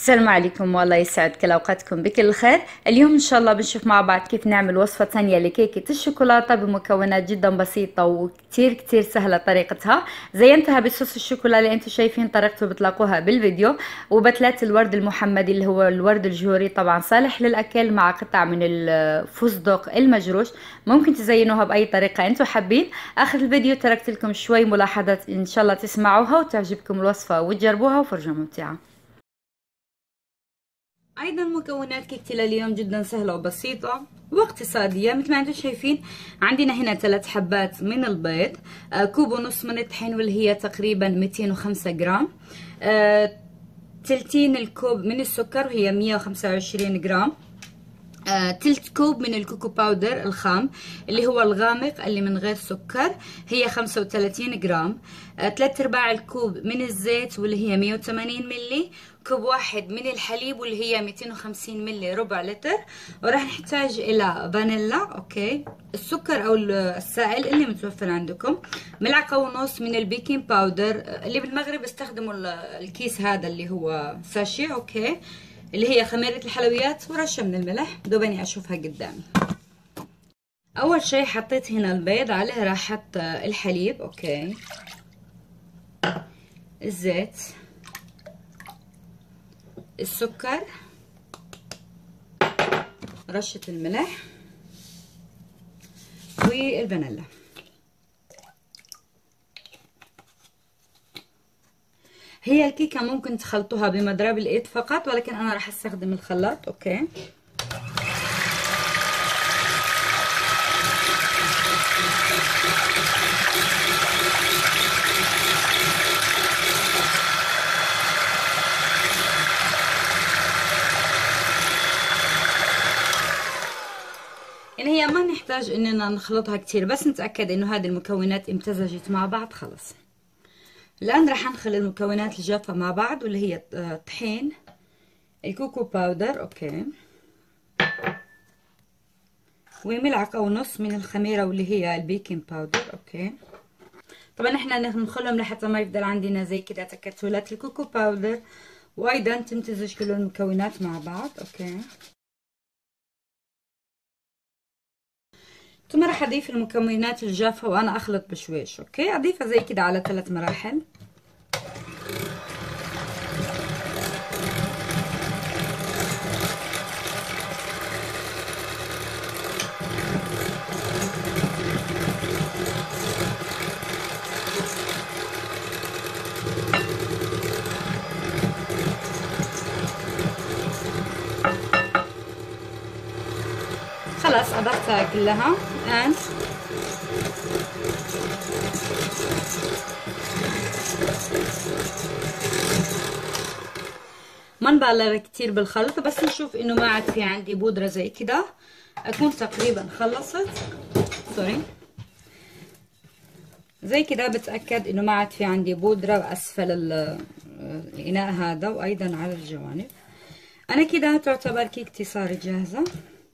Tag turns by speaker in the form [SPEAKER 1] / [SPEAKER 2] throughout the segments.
[SPEAKER 1] السلام عليكم، والله يسعد كل اوقاتكم بكل الخير. اليوم ان شاء الله بنشوف مع بعض كيف نعمل وصفة ثانية لكيكة الشوكولاتة بمكونات جدا بسيطة وكتير كتير سهلة طريقتها. زينتها بصوص الشوكولا اللي انتم شايفين طريقته بتلاقوها بالفيديو، وبتلات الورد المحمدي اللي هو الورد الجوري، طبعا صالح للاكل، مع قطع من الفستق المجروش. ممكن تزينوها باي طريقة انتم حابين. اخر الفيديو تركت لكم شوي ملاحظات ان شاء الله تسمعوها وتعجبكم الوصفة وتجربوها، وفرجة ممتعة. ايضا مكونات كيكتي لليوم جدا سهله وبسيطه واقتصاديه مثل ما انتم شايفين. عندنا هنا 3 حبات من البيض، كوب ونص من الطحين واللي هي تقريبا 205 جرام، تلتين الكوب من السكر وهي 125 جرام، تلت كوب من الكوكو باودر الخام اللي هو الغامق اللي من غير سكر، هي 35 جرام، 3/4 الكوب من الزيت واللي هي 180 ملي، كوب واحد من الحليب واللي هي 250 ملي، ربع لتر. وراح نحتاج الى فانيلا، اوكي، السكر او السائل اللي متوفر عندكم، ملعقة ونص من البيكنج باودر اللي بالمغرب استخدموا الكيس هذا اللي هو ساشي، اوكي، اللي هي خميرة الحلويات، ورشة من الملح. دوبني اشوفها قدامي. اول شي حطيت هنا البيض، عليه راح احط الحليب، اوكي، الزيت، السكر، رشة الملح والفانيلا. هي الكيكة ممكن تخلطوها بمضرب الايد فقط، ولكن انا راح استخدم الخلاط، اوكي. يعني هي ما نحتاج اننا نخلطها كتير، بس نتأكد انه هذه المكونات امتزجت مع بعض خلص. الان راح نخلط المكونات الجافة مع بعض واللي هي الطحين، الكوكو باودر، اوكي، وملعقة ونص من الخميرة واللي هي البيكنج باودر، اوكي. طبعا احنا نخلهم لحتى ما يفضل عندنا زي كده تكتلات الكوكو باودر، وايضا تمتزج كل المكونات مع بعض، اوكي. ثم راح اضيف المكونات الجافة وانا اخلط بشويش، اوكي. اضيفها زي كده على 3 مراحل. خلاص اضفتها كلها الان. ما نبالغ كتير بالخلط، بس نشوف انه ما عاد في عندي بودرة زي كده اكون تقريبا خلصت. سوري، زي كده بتأكد انه ما عاد في عندي بودرة اسفل الاناء هذا وايضا على الجوانب. انا كده تعتبر كيكتي صارت جاهزة.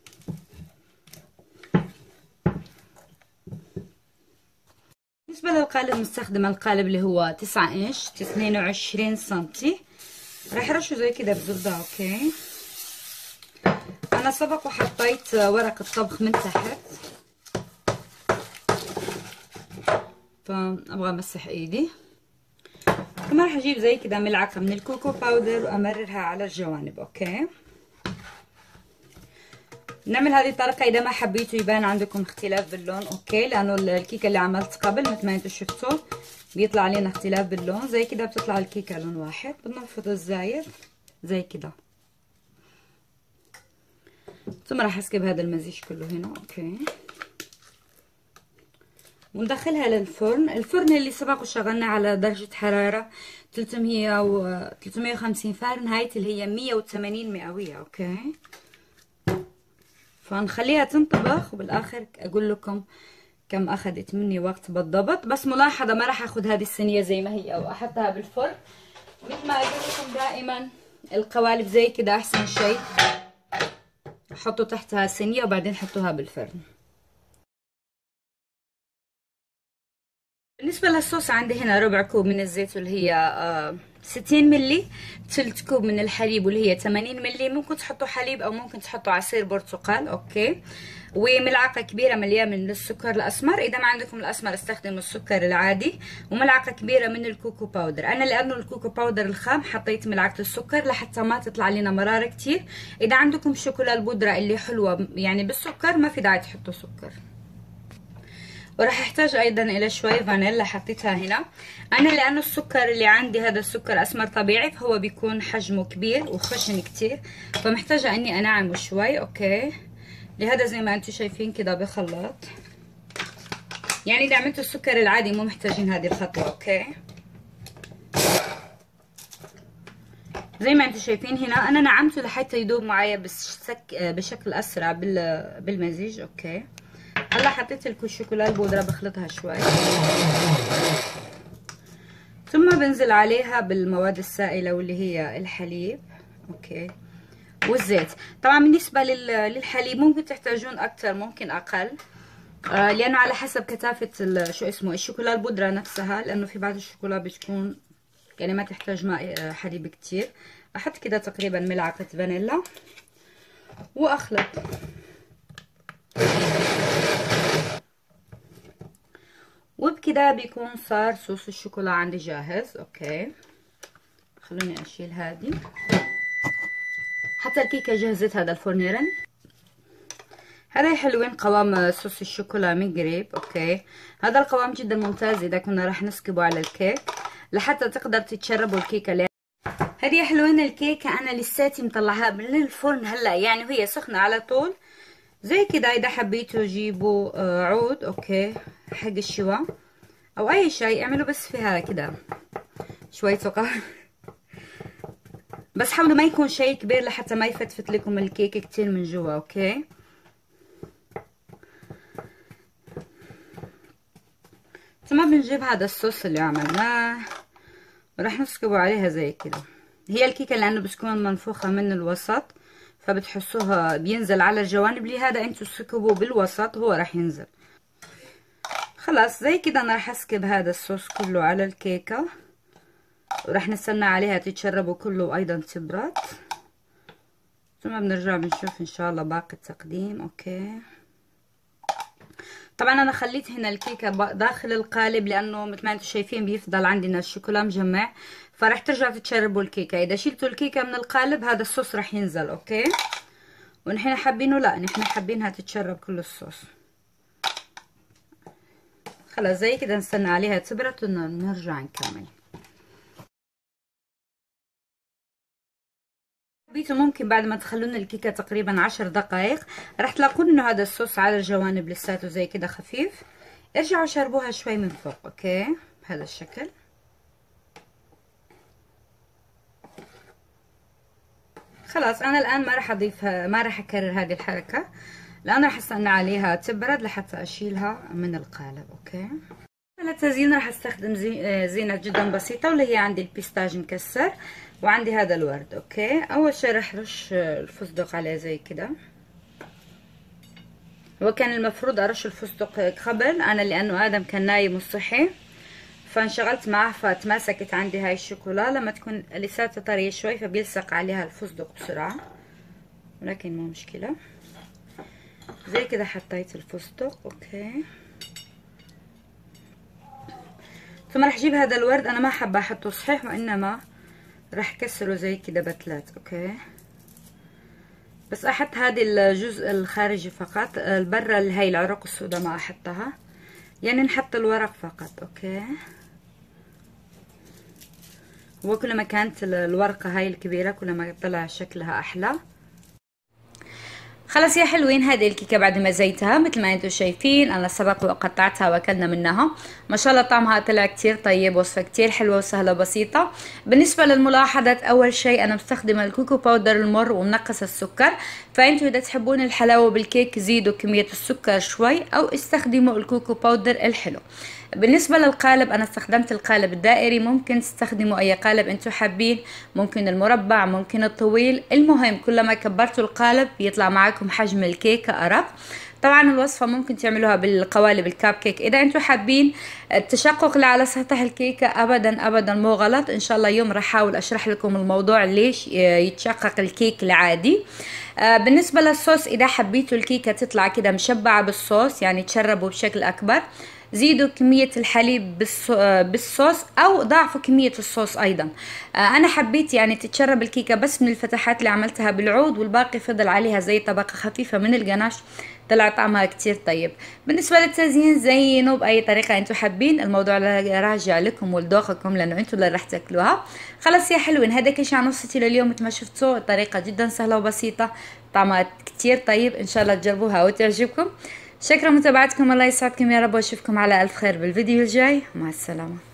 [SPEAKER 1] بالنسبة للقالب مستخدمة القالب اللي هو 9 انش 22 سنتي. راح ارشه زي كده بزبدة، اوكي. انا سبق وحطيت ورق الطبخ من تحت، فابغى امسح ايدي. كمان راح اجيب زي كده ملعقة من الكوكو باودر وامررها على الجوانب، اوكي. نعمل هذه الطريقة اذا ما حبيتوا يبان عندكم اختلاف باللون، اوكي، لانه الكيكة اللي عملت قبل مثل ما انتم شفتوا بيطلع علينا اختلاف باللون. زي كده بتطلع الكيكة لون واحد. بننفض الزايد زي كده، ثم راح اسكب هذا المزيج كله هنا، اوكي، وندخلها للفرن. الفرن اللي سبق وشغلنا على درجة حرارة 300 و 350 فahrenheit اللي هي 180 مئوية، اوكي. فنخليها تنطبخ وبالاخر اقول لكم كم اخذت مني وقت بالضبط. بس ملاحظة ما راح اخذ هذه الصينية زي ما هي او احطها بالفرن. مثل ما اقول لكم دائما القوالب زي كده احسن شيء، حطوا تحتها صينية وبعدين حطوها بالفرن. بالنسبة للصوص عندي هنا ربع كوب من الزيت واللي هي 60 ملي، ثلث كوب من الحليب واللي هي 80 ملي. ممكن تحطوا حليب او ممكن تحطوا عصير برتقال، اوكي. وملعقه كبيره مليئه من السكر الاسمر، اذا ما عندكم الاسمر استخدموا السكر العادي. وملعقه كبيره من الكوكو باودر. انا لانه الكوكو باودر الخام حطيت ملعقه السكر لحتى ما تطلع لنا مراره كتير. اذا عندكم شوكولا البودره اللي حلوه يعني بالسكر ما في داعي تحطوا سكر. وراح احتاج ايضا الى شوي فانيلا حطيتها هنا. انا لانه السكر اللي عندي هذا السكر اسمر طبيعي فهو بيكون حجمه كبير وخشن كتير، فمحتاجه اني انعمه شوي، اوكي. لهذا زي ما انتم شايفين كده بخلاط. يعني اذا عملتوا السكر العادي مو محتاجين هذه الخطوه، اوكي. زي ما انتم شايفين هنا انا نعمته لحتى يدوب معايا بشكل اسرع بالمزيج، اوكي. هلا حطيت لكم الشوكولا البودره بخلطها شوي، ثم بنزل عليها بالمواد السائله واللي هي الحليب، اوكي، والزيت. طبعا بالنسبه للحليب ممكن تحتاجون اكثر ممكن اقل، لانه على حسب كثافه شو اسمه الشوكولا البودره نفسها، لانه في بعض الشوكولا بتكون يعني ما تحتاج ماء حليب كتير. احط كده تقريبا ملعقه فانيلا واخلط. وبكده بيكون صار صوص الشوكولا عندي جاهز، اوكي. خلوني اشيل هذه. حتى الكيكه جهزت هذا الفورنيرن. هذا حلوين قوام صوص الشوكولا من قريب، اوكي. هذا القوام جدا ممتاز اذا كنا راح نسكبه على الكيك لحتى تقدر تتشربوا الكيكه. هذه حلوين الكيكه انا لساتي مطلعها من الفرن هلا، يعني وهي سخنه على طول زي كده. اذا حبيتوا جيبوا عود، اوكي، حق الشوا او اي شيء اعملوا بس فيها كده شويه سكر بس حاولوا ما يكون شيء كبير لحتى ما يفتفت لكم الكيك كتير من جوا، اوكي. ثم بنجيب هذا الصوص اللي عملناه وراح نسكبه عليها زي كده. هي الكيكه لانه بتكون منفوخه من الوسط فبتحسوها بينزل على الجوانب، لهذا انتوا سكبوه بالوسط هو راح ينزل. خلاص زي كده انا راح اسكب هذا الصوص كله على الكيكه وراح نستنى عليها تتشرب كله وايضا تبرد، ثم بنرجع بنشوف ان شاء الله باقي التقديم، اوكي. طبعا انا خليت هنا الكيكه داخل القالب لانه مثل ما انتم شايفين بيفضل عندنا الشوكولا مجمع، فراح ترجعوا تتشربوا الكيكه. اذا شلتوا الكيكه من القالب هذا الصوص راح ينزل، اوكي. ونحن حابينه لا، نحن حابينها تتشرب كل الصوص. خلاص زي كده نستنى عليها تبرد ونرجع نكمل. حبيتوا ممكن بعد ما تخلون الكيكه تقريبا 10 دقائق راح تلاقون انه هذا الصوص على الجوانب لساته زي كده خفيف. ارجعوا شربوها شوي من فوق، اوكي، بهذا الشكل. خلاص انا الان ما راح اضيفها، ما راح اكرر هذه الحركه لان راح استنى عليها تبرد لحتى اشيلها من القالب، اوكي. للتزيين راح استخدم زينه جدا بسيطه واللي هي عندي البيستاج مكسر وعندي هذا الورد، اوكي. اول شيء راح رش الفستق عليه زي كده. هو كان المفروض ارش الفستق قبل، انا لانه ادم كان نايم وصحي فانشغلت معه فتماسكت عندي هاي الشوكولا. لما تكون لساتها طريه شوي فبيلصق عليها الفستق بسرعه، ولكن مو مشكله. زي كده حطيت الفستق، اوكي. ثم راح اجيب هذا الورد، انا ما حابه احطه صحيح وانما راح كسره زي كده بتلات، اوكي. بس احط هذه الجزء الخارجي فقط، البرة اللي هي العروق السوداء ما احطها، يعني نحط الورق فقط، اوكي. وكل ما كانت الورقة هاي الكبيرة كل ما طلع شكلها احلى. خلاص يا حلوين هذه الكيكه بعد ما زيتها مثل ما انتم شايفين انا سبق وقطعتها واكلنا منها. ما شاء الله طعمها طلع كتير طيب، وصفه كتير حلوه وسهله بسيطه. بالنسبه للملاحظات، اول شيء انا مستخدمه الكوكو باودر المر ومنقص السكر، فانتم اذا تحبون الحلاوه بالكيك زيدوا كميه السكر شوي او استخدموا الكوكو باودر الحلو. بالنسبة للقالب انا استخدمت القالب الدائري، ممكن تستخدموا اي قالب انتم حابين، ممكن المربع ممكن الطويل، المهم كلما كبرتوا القالب يطلع معكم حجم الكيكة ارق. طبعا الوصفة ممكن تعملوها بالقوالب الكاب كيك اذا انتم حابين. التشقق اللي على سطح الكيكة ابدا ابدا مو غلط. ان شاء الله يوم راح احاول اشرح لكم الموضوع ليش يتشقق الكيك العادي. بالنسبة للصوص اذا حبيتوا الكيكة تطلع كده مشبعة بالصوص يعني تشربوا بشكل اكبر، زيدوا كمية الحليب بالصوص او ضاعفوا كمية الصوص ايضا. انا حبيت يعني تتشرب الكيكة بس من الفتحات اللي عملتها بالعود، والباقي فضل عليها زي طبقة خفيفة من الجناش، طلع طعمها كتير طيب. بالنسبة للتزيين زينوا بأي طريقة انتوا حابين، الموضوع راجع لكم ولذوقكم لأنه انتوا اللي راح تاكلوها. خلاص يا حلوين، هذا كل شيء عن وصفتي لليوم. مثل ما شفتوا الطريقة جدا سهلة وبسيطة، طعمها كتير طيب، ان شاء الله تجربوها وتعجبكم. شكرا متابعتكم، الله يسعدكم يا رب، واشوفكم على ألف خير بالفيديو الجاي. مع السلامة.